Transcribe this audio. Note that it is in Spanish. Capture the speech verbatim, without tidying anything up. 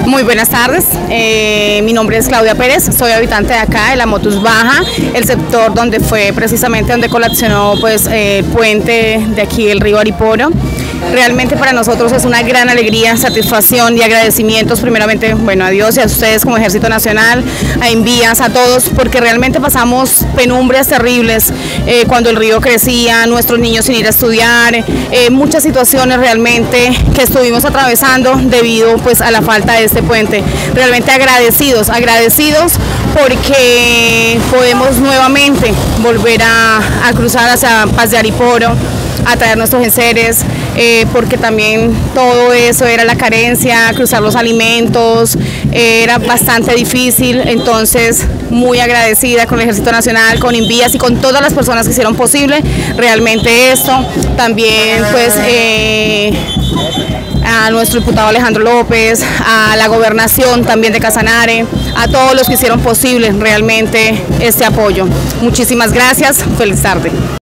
Muy buenas tardes, eh, mi nombre es Claudia Pérez, soy habitante de acá, de la Motus Baja, el sector donde fue precisamente donde colapsó pues, eh, el puente de aquí del río Ariporo. Realmente para nosotros es una gran alegría, satisfacción y agradecimientos primeramente, bueno, a Dios y a ustedes como Ejército Nacional, a Invías, a todos, porque realmente pasamos penumbres terribles eh, cuando el río crecía, nuestros niños sin ir a estudiar, eh, muchas situaciones realmente que estuvimos atravesando debido pues a la falta de este puente. Realmente agradecidos, agradecidos porque podemos nuevamente volver a, a cruzar hacia Paz de Ariporo, a traer nuestros enseres, eh, porque también todo eso era la carencia, cruzar los alimentos, eh, era bastante difícil, entonces muy agradecida con el Ejército Nacional, con Invías y con todas las personas que hicieron posible realmente esto. También pues eh, a nuestro diputado Alejandro López, a la gobernación también de Casanare, a todos los que hicieron posible realmente este apoyo. Muchísimas gracias, feliz tarde.